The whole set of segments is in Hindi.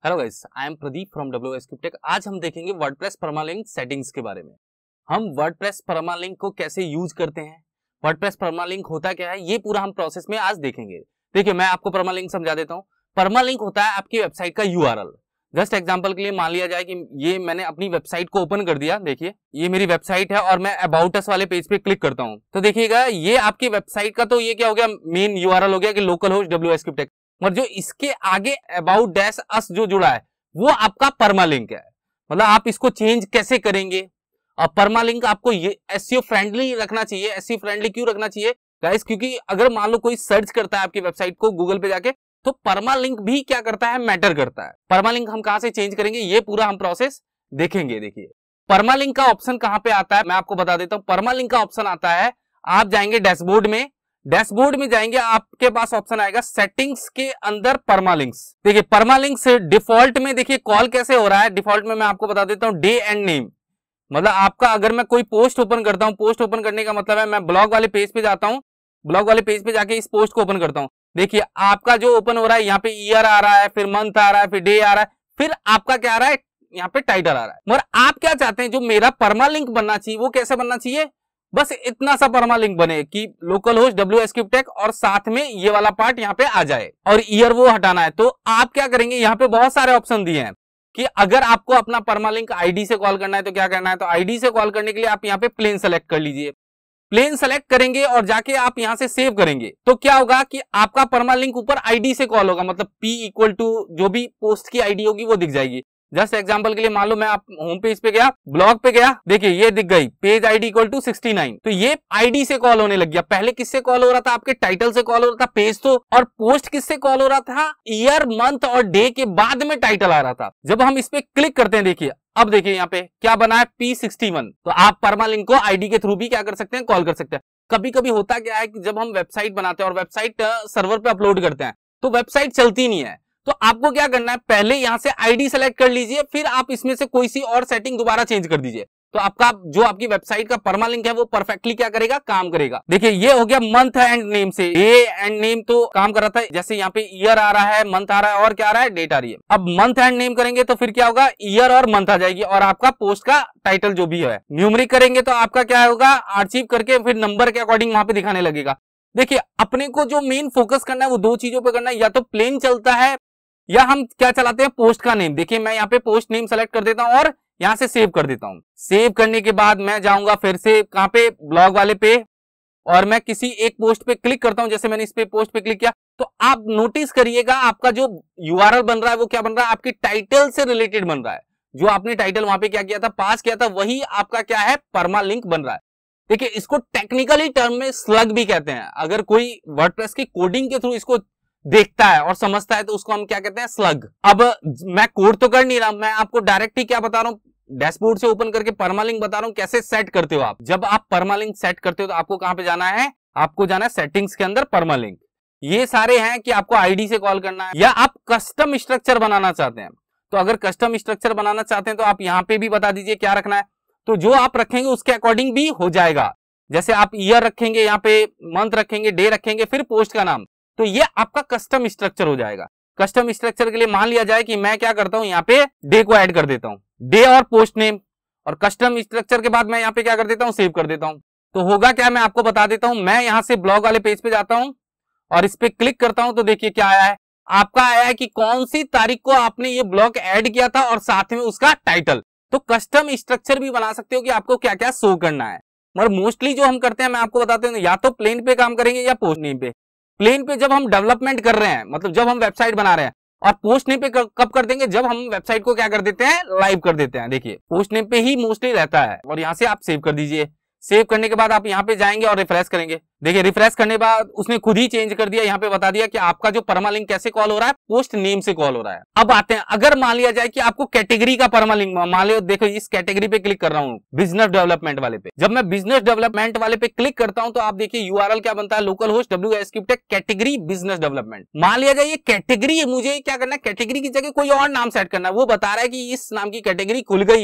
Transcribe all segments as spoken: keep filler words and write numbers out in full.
Hello guys, I am Pradeep from WS tech. आज हम देखेंगे वर्डप्रेस परमालिंक सेटिंग्स के बारे में। हम वर्डप्रेस परमालिंक को कैसे यूज करते हैं, वर्डप्रेस परमालिंक होता क्या है, ये पूरा हम प्रोसेस में आज देखेंगे। देखिए, मैं आपको परमालिंक समझा देता हूँ। परमालिंक होता है आपकी वेबसाइट का यूआरएल। जस्ट एग्जांपल के लिए मान लिया जाए कि ये मैंने अपनी वेबसाइट को ओपन कर दिया। देखिए, ये मेरी वेबसाइट है और मैं अबाउट अस वाले पेज पे क्लिक करता हूँ तो देखिएगा ये आपकी वेबसाइट का तो ये क्या हो गया, मेन यूआरएल हो गया कि लोकल होस्ट डब्ल्यूएस टेक। और जो इसके आगे अबाउट डैश अस जो जुड़ा है वो आपका परमालिंक है। मतलब आप इसको चेंज कैसे करेंगे। और परमालिंक आपको ये एसईओ फ्रेंडली रखना चाहिए। एसईओ फ्रेंडली क्यों रखना चाहिए गाइस, क्योंकि अगर मान लो कोई सर्च करता है आपकी वेबसाइट को गूगल पे जाके तो परमालिंक भी क्या करता है, मैटर करता है। परमालिंक हम कहां से चेंज करेंगे ये पूरा हम प्रोसेस देखेंगे। देखिए, परमालिंक का ऑप्शन कहां पे आता है मैं आपको बता देता हूं। परमालिंक का ऑप्शन आता है, आप जाएंगे डैशबोर्ड में, डैशबोर्ड में जाएंगे, आपके पास ऑप्शन आएगा सेटिंग्स के अंदर परमालिंक्स। देखिए, परमालिंक्स डिफॉल्ट में देखिए कॉल कैसे हो रहा है। डिफॉल्ट में मैं आपको बता देता हूं, डे एंड नेम। मतलब आपका अगर मैं कोई पोस्ट ओपन करता हूं, पोस्ट ओपन करने का मतलब है मैं ब्लॉग वाले पेज पे जाता हूं, ब्लॉग वाले पेज पे जाके इस पोस्ट को ओपन करता हूं। देखिए, आपका जो ओपन हो रहा है यहाँ पे ईयर आ रहा है, फिर मंथ आ रहा है, फिर डे आ रहा है, फिर आपका क्या आ रहा है, यहाँ पे टाइटल आ रहा है। मगर आप क्या चाहते हैं, जो मेरा परमालिंक बनना चाहिए वो कैसे बनना चाहिए, बस इतना सा परमालिंक बने कि लोकल होस्ट डब्ल्यूएस टेक और साथ में ये वाला पार्ट यहाँ पे आ जाए और ईयर वो हटाना है। तो आप क्या करेंगे, यहाँ पे बहुत सारे ऑप्शन दिए हैं कि अगर आपको अपना परमालिंक आईडी से कॉल करना है तो क्या करना है। तो आईडी से कॉल करने के लिए आप यहाँ पे प्लेन सेलेक्ट कर लीजिए। प्लेन सेलेक्ट करेंगे और जाके आप यहां से सेव करेंगे तो क्या होगा कि आपका परमालिंक ऊपर आईडी से कॉल होगा। मतलब पी इक्वल टू जो भी पोस्ट की आईडी होगी वो दिख जाएगी। जस्ट एग्जांपल के लिए मान लो मैं आप होम पेज पे गया, ब्लॉग पे गया, देखिए ये दिख गई page ID equal to sixty nine. तो ये आईडी से कॉल होने लग गया। पहले किससे कॉल हो रहा था, आपके टाइटल से कॉल हो रहा था पेज तो, और पोस्ट किससे कॉल हो रहा था, ईयर मंथ और डे के बाद में टाइटल आ रहा था। जब हम इस पे क्लिक करते हैं, देखिए अब देखिए यहाँ पे क्या बना है, पी सिक्सटी वन। तो आप परमालिंक को आईडी के थ्रू भी क्या कर सकते हैं, कॉल कर सकते हैं। कभी कभी होता क्या है कि जब हम वेबसाइट बनाते हैं और वेबसाइट सर्वर पे अपलोड करते हैं तो वेबसाइट चलती नहीं है। तो आपको क्या करना है, पहले यहां से आईडी सेलेक्ट कर लीजिए, फिर आप इसमें से कोई सी और सेटिंग दोबारा चेंज कर दीजिए। तो आपका जो आपकी वेबसाइट का परमालिंक है वो परफेक्टली क्या करेगा, काम करेगा। देखिए, ये हो गया मंथ एंड नेम से। डे एंड नेम तो काम कर रहा था, जैसे यहाँ पे ईयर आ रहा है, मंथ आ रहा है और क्या आ रहा है, डेट आ रही है। अब मंथ एंड नेम करेंगे तो फिर क्या होगा, ईयर और मंथ आ जाएगी और आपका पोस्ट का टाइटल जो भी है। न्यूमेरिक करेंगे तो आपका क्या होगा, आर्चिव करके फिर नंबर के अकॉर्डिंग वहां पे दिखाने लगेगा। देखिए, अपने को जो मेन फोकस करना है वो दो चीजों पे करना है, या तो प्लेन चलता है या हम क्या चलाते हैं, पोस्ट का नेम। देखिए, मैं यहाँ पे पोस्ट नेम सेलेक्ट कर देता हूं और यहां से सेव कर देता हूं। सेव करने के बाद मैं जाऊंगा फिर से कहां पे, ब्लॉग वाले पे, और मैं किसी एक पोस्ट पे क्लिक करता हूं। जैसे मैंने इस पे पोस्ट पे क्लिक किया तो आप नोटिस करिएगा आपका जो यूआरएल बन रहा है वो क्या बन रहा है, आपके टाइटल से रिलेटेड बन रहा है। जो आपने टाइटल वहां पे क्या किया था, पास किया था, वही आपका क्या है, परमालिंक बन रहा है। देखिए, इसको टेक्निकली टर्म में स्लग भी कहते हैं। अगर कोई वर्डप्रेस की कोडिंग के थ्रू इसको देखता है और समझता है तो उसको हम क्या कहते हैं, स्लग। अब मैं कोड तो कर नहीं रहा, मैं आपको डायरेक्ट ही क्या बता रहा हूं, डैशबोर्ड से ओपन करके परमालिंक बता रहा हूं कैसे सेट करते हो आप। जब आप परमालिंक सेट करते हो तो आपको कहां पे जाना है, आपको जाना है सेटिंग्स के अंदर परमालिंक। ये सारे हैं कि आपको आईडी से कॉल करना है या आप कस्टम स्ट्रक्चर बनाना चाहते हैं। तो अगर कस्टम स्ट्रक्चर बनाना चाहते हैं तो आप यहां पे भी बता दीजिए क्या रखना है। तो जो आप रखेंगे उसके अकॉर्डिंग भी हो जाएगा। जैसे आप ईयर रखेंगे, यहाँ पे मंथ रखेंगे, डे रखेंगे, फिर पोस्ट का नाम, तो ये आपका कस्टम स्ट्रक्चर हो जाएगा। कस्टम स्ट्रक्चर के लिए मान लिया जाए कि मैं क्या करता हूं, यहाँ पे डे को ऐड कर देता हूं, डे और पोस्ट नेम, और कस्टम स्ट्रक्चर के बाद मैं यहाँ पे क्या कर देता हूं, सेव कर देता हूं। तो होगा क्या, मैं आपको बता देता हूं। मैं यहां से ब्लॉग वाले पेज पे जाता हूं और इस पे क्लिक करता हूं तो देखिए क्या आया है, आपका आया है कि कौन सी तारीख को आपने ये ब्लॉग ऐड किया था और साथ में उसका टाइटल। तो कस्टम स्ट्रक्चर भी बना सकते हो कि आपको क्या क्या शो करना है। मगर मोस्टली जो हम करते हैं मैं आपको बताते हैं, या तो प्लेन पे काम करेंगे या पोस्ट नेम पे। प्लेन पे जब हम डेवलपमेंट कर रहे हैं, मतलब जब हम वेबसाइट बना रहे हैं, और पोस्ट नेम पे कब कर देंगे, जब हम वेबसाइट को क्या कर देते हैं, लाइव कर देते हैं। देखिए, पोस्ट नेम पे ही मोस्टली रहता है और यहां से आप सेव कर दीजिए। सेव करने के बाद आप यहाँ पे जाएंगे और रिफ्रेश करेंगे। देखिए, रिफ्रेश करने के बाद उसने खुद ही चेंज कर दिया, यहाँ पे बता दिया कि आपका जो परमालिंक कैसे कॉल हो रहा है, पोस्ट नेम से कॉल हो रहा है। अब आते हैं, अगर मान लिया जाए कि आपको कैटेगरी का परमालिंक, मान लो देखो इस कैटेगरी पे क्लिक कर रहा हूँ, बिजनेस डेवलपमेंट वाले पे। जब मैं बिजनेस डेवलपमेंट वाले पे क्लिक करता हूँ तो आप देखिए यूआरएल क्या बनता है, local host WS tech category business development. मान लिया जाए ये कैटेगरी, मुझे क्या करना है, कैटेगरी की जगह कोई और नाम सेट करना है। वो बता रहा है कि इस नाम की कैटेगरी खुल गई है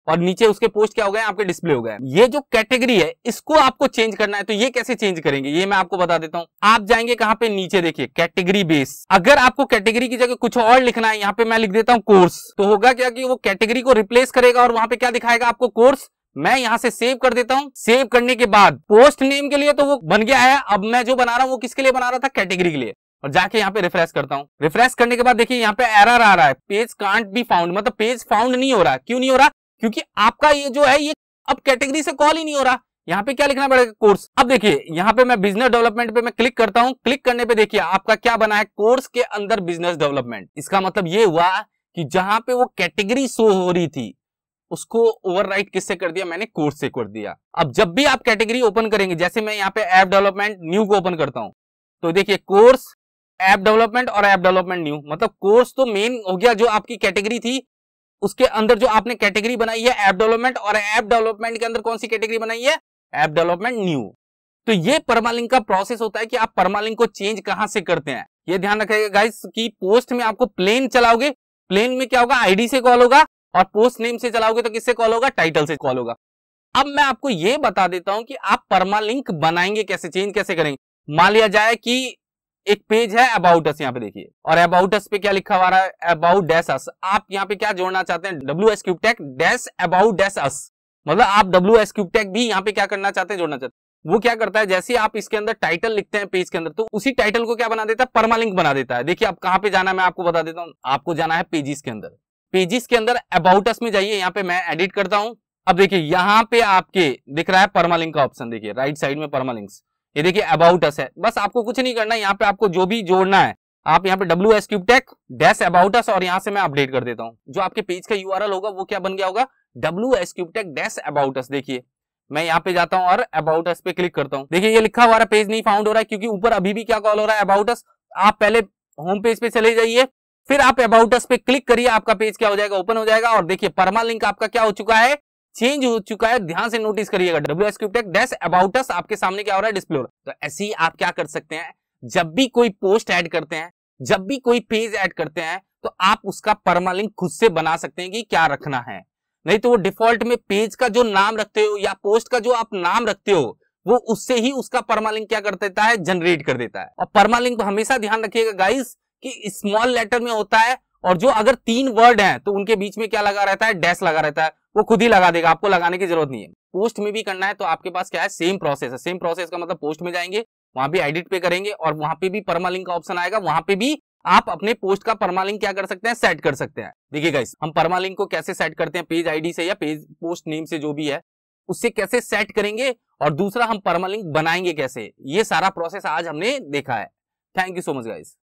और नीचे उसके पोस्ट क्या हो गए आपके डिस्प्ले हो गए। ये जो कैटेगरी है इसको आपको चेंज करना है, तो ये कैसे चेंज करेंगे ये मैं आपको बता देता हूं। आप जाएंगे कहां पे, नीचे देखिए कैटेगरी बेस। अगर आपको कैटेगरी की जगह कुछ और लिखना है, यहाँ पे मैं लिख देता हूं कोर्स, तो होगा क्या कि वो कैटेगरी को रिप्लेस करेगा और वहां पे क्या दिखाएगा आपको, कोर्स। मैं यहां से सेव कर देता हूं। सेव करने के बाद पोस्ट नेम के लिए तो वो बन गया है। अब मैं जो बना रहा हूं वो किसके लिए बना रहा था, कैटेगरी के लिए। और जाके यहाँ पे रिफ्रेश करता हूं। रिफ्रेश करने के बाद देखिए यहाँ पे एरर आ रहा है, पेज कांट बी फाउंड, मतलब पेज फाउंड नहीं हो रहा। क्यों नहीं हो रहा, क्योंकि आपका ये जो है ये अब कैटेगरी से कॉल ही नहीं हो रहा। यहाँ पे क्या लिखना पड़ेगा, कोर्स। अब देखिए यहाँ पे मैं बिजनेस डेवलपमेंट पे मैं क्लिक करता हूं। क्लिक करने पे देखिए आपका क्या बना है, कोर्स के अंदर बिजनेस डेवलपमेंट। इसका मतलब ये हुआ कि जहां पे वो कैटेगरी शो हो रही थी उसको ओवरराइट किससे कर दिया, मैंने कोर्स से कर दिया। अब जब भी आप कैटेगरी ओपन करेंगे, जैसे मैं यहाँ पे ऐप डेवलपमेंट न्यू को ओपन करता हूं, तो देखिए कोर्स, ऐप डेवलपमेंट और ऐप डेवलपमेंट न्यू, मतलब कोर्स तो मेन हो गया जो आपकी कैटेगरी थी, उसके अंदर जो आपने कैटेगरी बनाई है ऐप डेवलपमेंट, और ऐप डेवलपमेंट के अंदर कौन सी कैटेगरी बनाई है, ऐप डेवलपमेंट न्यू। तो ये परमालिंक का प्रोसेस होता है कि आप परमालिंक को चेंज कहां से करते हैं। ये ध्यान रखिएगा गाइस कि पोस्ट में आपको प्लेन चलाओगे, प्लेन में क्या होगा, आईडी से कॉल होगा, और पोस्ट नेम से चलाओगे तो किससे कॉल होगा, टाइटल से कॉल होगा। अब मैं आपको यह बता देता हूं कि आप परमालिंक बनाएंगे कैसे, चेंज कैसे करेंगे। मान लिया जाए कि एक पेज है अबाउट अस, यहाँ पे देखिए, और अबाउट अस पे क्या लिखा हुआ है, अबाउट डैश अस। आप यहाँ पे क्या जोड़ना चाहते हैं, W S cube tag dash about dash us, मतलब आप डब्ल्यू एस क्यूब टैग भी यहाँ पे क्या करना चाहते हैं, जोड़ना चाहते हैं। वो क्या करता है, जैसे आप इसके अंदर टाइटल लिखते हैं पेज के अंदर, तो उसी टाइटल को क्या बना देता है, परमालिंक बना देता है। देखिए आप कहां पे जाना है, मैं आपको बता देता हूँ। आपको जाना है पेजिस के अंदर, पेजिस के अंदर अबाउट अस में जाइए, यहाँ पे मैं एडिट करता हूं। अब देखिए यहाँ पे आपके दिख रहा है परमालिंक का ऑप्शन, देखिए राइट साइड में परमालिंक्स, ये देखिए अबाउट अस है। बस आपको कुछ नहीं करना है, यहाँ पे आपको जो भी जोड़ना है आप यहाँ पे W S cube tag dash about us, और यहाँ से मैं अपडेट कर देता हूँ। जो आपके पेज का यूआरएल होगा वो क्या बन गया होगा, W S cube tag dash about us. देखिए मैं यहाँ पे जाता हूँ और अबाउट अस पे क्लिक करता हूँ। देखिए ये लिखा हुआ है पेज नहीं फाउंड हो रहा है, क्योंकि ऊपर अभी भी क्या कॉल हो रहा है, अबाउट अस। आप पहले होम पेज पे चले जाइए, फिर आप अबाउट अस पे क्लिक करिए, आपका पेज क्या हो जाएगा, ओपन हो जाएगा। और देखिए परमालिंक आपका क्या हो चुका है, चेंज हो चुका है। ध्यान से नोटिस करिएगा, W S cube tag dash about us आपके सामने क्या हो रहा है, डिस्प्ले हो रहा है। तो ऐसे ही आप क्या कर सकते हैं, जब भी कोई पोस्ट ऐड करते हैं, जब भी कोई पेज ऐड करते हैं, तो आप उसका परमालिंक खुद से बना सकते हैं कि क्या रखना है। नहीं तो वो डिफॉल्ट में पेज का जो नाम रखते हो या पोस्ट का जो आप नाम रखते हो, वो उससे ही उसका परमालिंक क्या कर देता है, जनरेट कर देता है। और परमालिंक हमेशा ध्यान रखिएगा गाइस कि स्मॉल लेटर में होता है, और जो अगर तीन वर्ड हैं तो उनके बीच में क्या लगा रहता है, डैश लगा रहता है, वो खुद ही लगा देगा, आपको लगाने की जरूरत नहीं है। पोस्ट में भी करना है तो आपके पास क्या है, सेम प्रोसेस है। सेम प्रोसेस का मतलब पोस्ट में जाएंगे, वहां भी एडिट पे करेंगे, और वहां पे भी परमालिंक का ऑप्शन आएगा, वहां पे भी आप अपने पोस्ट का परमालिंक क्या कर सकते हैं, सेट कर सकते हैं। देखिए गाइस हम परमालिंक को कैसे सेट करते हैं, पेज आईडी से या पेज पोस्ट नेम से जो भी है उससे कैसे सेट करेंगे, और दूसरा हम परमालिंक बनाएंगे कैसे, ये सारा प्रोसेस आज हमने देखा है। Thank you so much guys.